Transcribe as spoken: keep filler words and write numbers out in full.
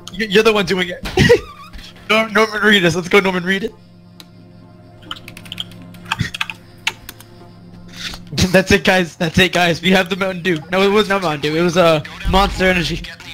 Y- You're the one doing it. Norm Norman Reedus. Let's go, Norman Reedus. That's it, guys. That's it, guys. We have the Mountain Dew. No, it was not Mountain Dew. It was uh, Monster Energy.